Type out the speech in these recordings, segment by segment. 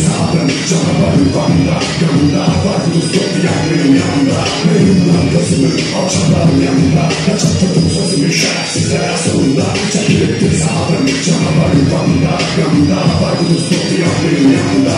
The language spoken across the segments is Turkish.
sağdım canavarın vanında. Yanında var kuduz yok diyen benim yanımda. Memnunlar gözümü alçakların yanında. Kaçırttırdım sözümü şerefsizler sonunda. Çekilip bir sağdım canavarın vanında. Yanında var kuduz yok diyen benim yanımda.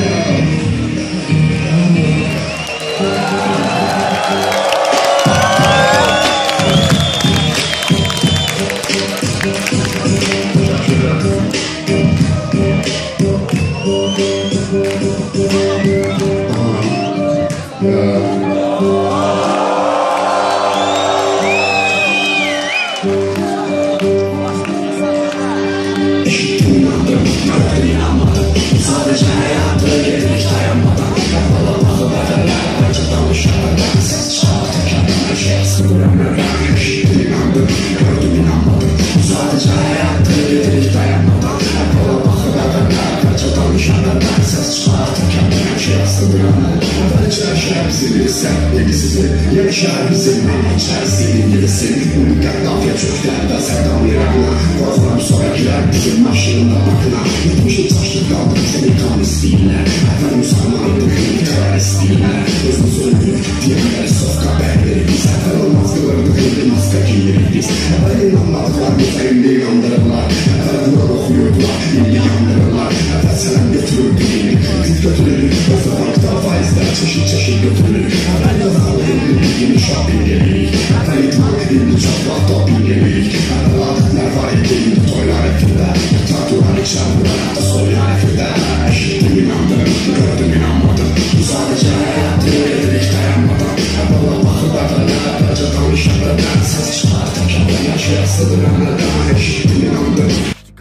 Sadece hayatı gerek dayanmadan Yapalamalı bedeller Bence danışanlardan Ses çağırırken her şey sığıramıyorum İnandım, gördüm inanmadım Sadece hayatı gerek dayanmadan Yapalamalı bedeller Bence danışanlardan Ses çağırırken her şey sığıramıyorum Bence şerefsizliği sen ilgisizlik Yeni şerefsizliği içerisinin gibisin Ümitten lafya çökten de sevdam yaranına Bazılarım sonrakiler bizim başlığında bakına Gitmişim taşlık kaldım senin kan isteğinle Efendim sanmaydım terörist değiller Özüm söylüyor diyenler sofka berleri biz Efer olmaz kılarını kırdım hasta kimleri biz Efer inanmadılar biz elimde inandırırlar Efer vurar okuyurdular ilgi yandırırlar Efer selam götürürdü beni biz götürürük Özü bankta faizler çeşit çeşit götürürük Efer yazarlayın bilgini şah bilgelilik Efer itman ilmi çatlat da bilgelilik Efer adetler var ilgili toylar ettiler Tartular içer bu hayatta soylar ettiler Eşittim inandım, gördüm inanmadım Sadece hayatı dedik dayanmadan Yapalım akıllardan Bence danışanlardan Ses çıkartıp kendine yaşaya sığdıranlardan Eşittim inandım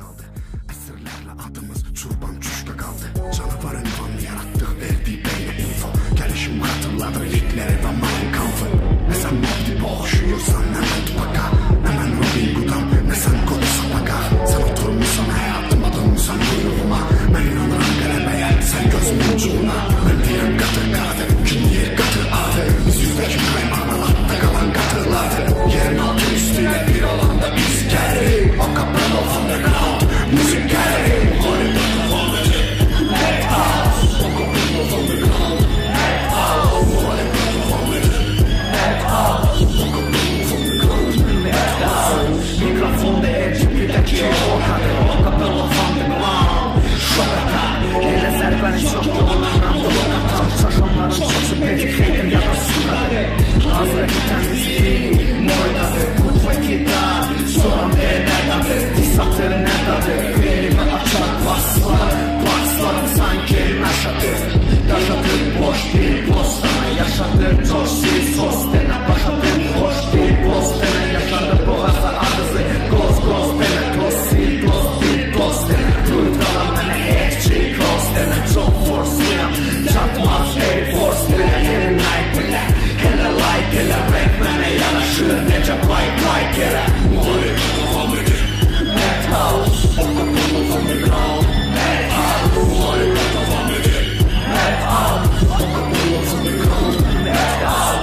Esirlerle adımız çurban çuşta kaldı Canavarın kanı yarattığı verdiği belli info Gelişim hatırladı linkleri ve malın kaldı Ne sen mabdi boğuşuyorsan hemen baka Hemen Robin Hood'am ne sen kodu sapaka Sen oturmuşsan hayatıma dönmüşsen buyruğuma Ben inanırım galebeye sen gözümün ucuna Ben diyem katır kadir kim yer katır adı Biz yüzdeki kaymakla kalan katırlardı Yerin altı üstüyle bir alanda biz geldi O kapel of underground müzik geldi Hollywood of Hollywood Head house O kapel of underground Head house Hollywood of Hollywood Head house O kapel of underground Head house Mikrofonda ercikli'deki o kader O kapel of underground Şokata Hele serpeniş yok yolundan dolukata Şaşanların çoğusu peki xeydim ya da sukadı Hazreti kendisi Moydadı Kutfakida Soran neredadı Disatır neredadı Elimi açar baslar Baslarım sanki naşadı Yaşadır boş değil postana Yaşadır coşsiz sostene Başadır hoş değil postene Yaşadır boğaza ağzı Goz goz dene Toz sil doz değil dost dene Duydalan bana hiççi cross dene Çok forsluyam Çatmaz Air Force dene Yerin like bile Hele like hele renk bana yanaşır Nece like hele Hollywood of Hollywood Head house O kapel of underground Head house Hollywood of Hollywood Head house O kapel of underground Head house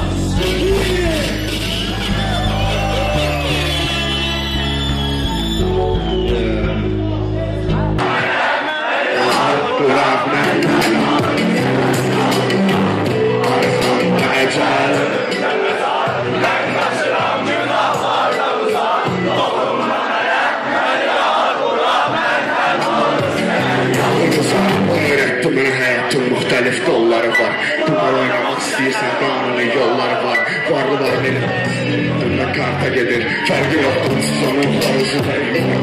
Muhtelif kolları var Kumar oynamak istəyirsən qanuni yolları var Varlı var benim Dönme karta gedir Fərqi yoxdur sonun varısı da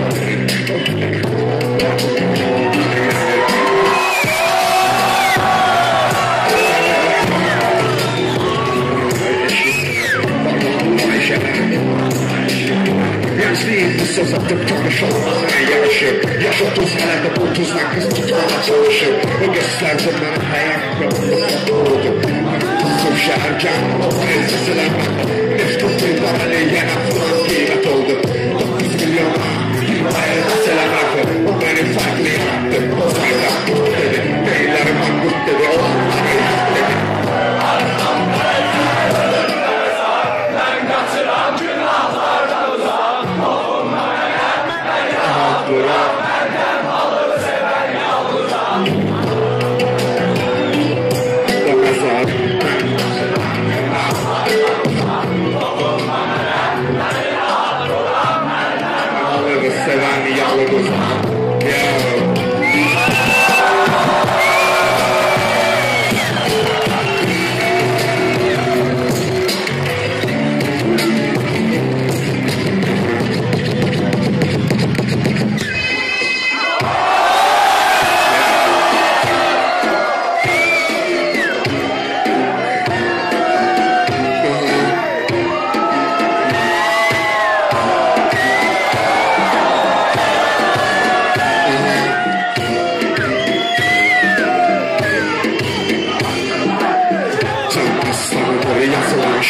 Gençliğin söz atıp tanışılmasına yarışır Yaş 30 senede bu 30'dan kız tutmaya çalışır O gösterdi bana hayat yolunda oldu Kusur şehirken o prensesilenme Nefret duyguları yine falan kıymet oldu 9 milyona yıllarına selam akı O beni farklı yarattı O sayda kurt dedi Beylerim angurt dedi Olanlara yap dedi Ben kaçıran günahlardan uzak Dokunmaya gelmeye bırak Benden alır seven yalnızan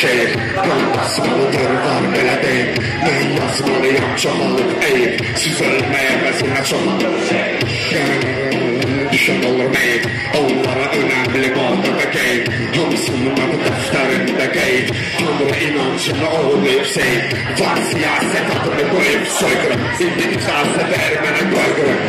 şehir Qan basmalıdır var belə deyil Mən yazmalıyam çoxalıb eyib Siz ölməyə vəzinə çoxalıb Düşən olur meyib Onlara önəmli qaldığı qeyb Hamısının adı dəftərində qeyb Tanrı inancını oğurlayıb seyib Var siyasət adını qoyub soyqırım İndi icazə ver mənə qoyqırım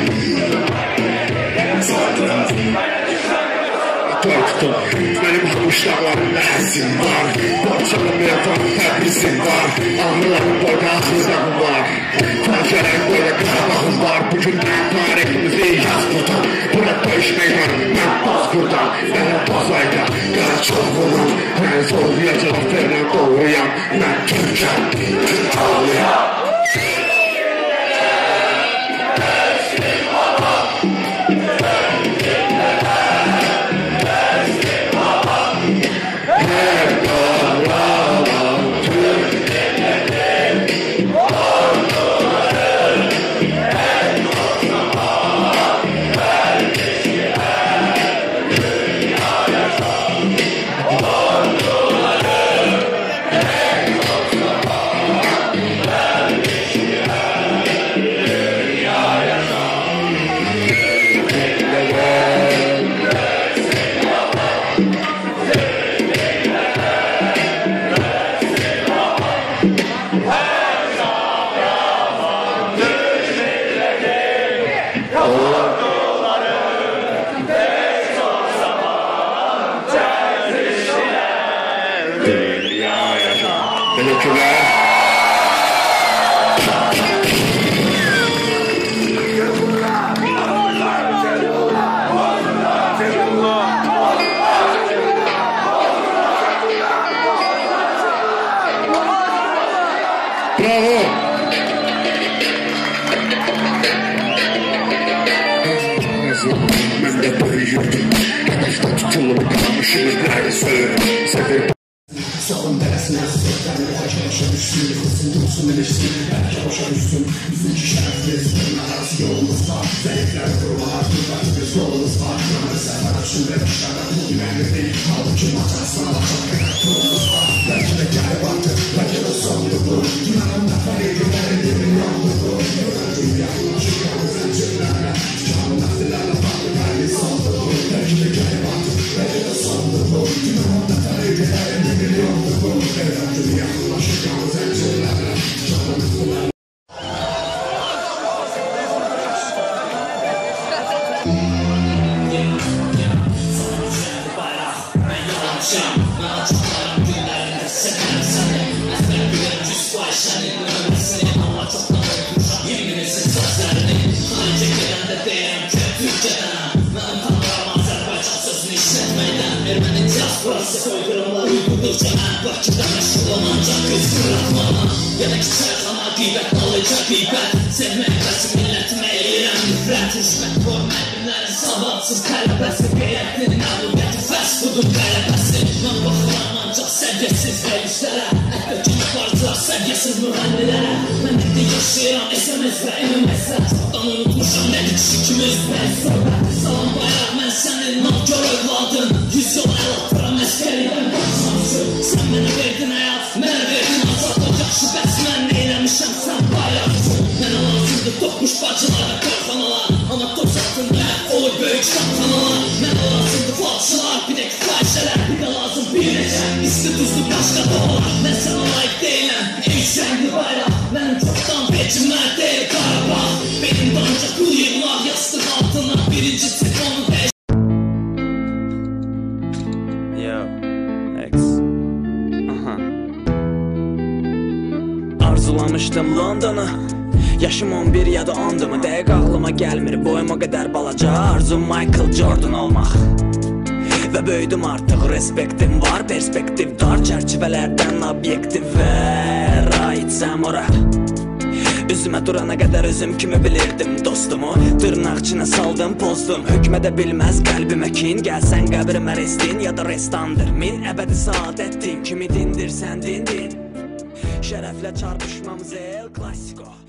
Qorxdum, mənim hamışlarlarımda həzim var Parçalamayatan təbrizim var Ağrılarım boyda axırlarım var Faciələrin boyda qırağım var Bugün tariximizi yaz buradan Bura döyüş meydanı, mən baz buradan Mənə bazayda, qara çox vururam Mən zorluya cavab verən doğruyam Mən Türkəm, Türk ağlıyam Teşekkürler. Bravo. Ben de böyüyürdüm. Yavaşta tutulup kalmışımız neredeyse. Salın deresine seslerini kaç başa düşsün Yıkılsın dursun eleşsin belki boşa düşsün Bizim ki şerefliyiz bunun arası yolumuz var Zayıflar kurumalar kurban biz yolumuz var Yanı sefer açın ve dışarıda bugün emri değil Kaldı ki maçasına bakacak kadar kurumuz var Belki de gel vardır belki de sonlu bu Dünyanın neferiydi verildiğinin yoldu bu Öldüğüm yaklaşık yolun zincirlerle Canın nefsilerle farklı verdi sondu bu Belki de gel vardır belki de sonlu bu Dünyanın neferiydi verildiğinin yoldu bu Öldüğüm yaklaşık yolun zincirlerle Canın nefsilerle Soykırımlar uygulurca en vakit meşgul olacak kız bırakmana Yedek çarklama gıybet olacak gıybet Sevmek kaçı milletime eğilen nifret Rüşvet formal binleri sabahsız kalbesi Gayretinin avlubiyeti fast food'un galebesi Ben bakıram ancak sevgisiz reyislere Ekbekini parçalar sevgisiz mühendilere Ben evde yaşayıram SMS ve MMS'e Çoktan unutmuşam nedik şikimiz ben sohbet Salam bayrak ben senin nankör evladın Yüz yol el atıram eskeriyem Sen bana verdin hayat, mənə verdin azad Ocaq şübhəs mən neyləmişəm sən bayraksın Mənə lazımdır toxmuş bacılara qarxanalar Amma toz altında olur böyük şapkanalar Mənə lazımdır falçılar, bir də fahişələr Bir də lazım bir neçə, isti tuzlu başqa dağlar Mən sənə layiq deyiləm, ey şəhli bayraq Mənim çoxdan vecimlər deyil Qarabağ Benim də ancaq qul yığlar yastıq altına Birinci telefonu dəyiş Arzulamışdım Londonu Yaşım 11 ya da 10'du mu Dəqiq ağlıma gəlmir Boyum o qədər balaca Arzum Michael Jordan olmaq Və böyüdüm artıq respektim var Perspektiv dar çərçivələrdən obyektiv ver Aitsəm ora Üzümə durana qədər özüm kimi bilirdim dostumu Dırnaqçına saldım pozdum Hökmədə bilməz qəlbimə kin Gəlsən qəbrimə restin ya da restandır Min əbədi saadətdin Kimi dindir sən dindin Şərəflə çarpışmamız el klasiko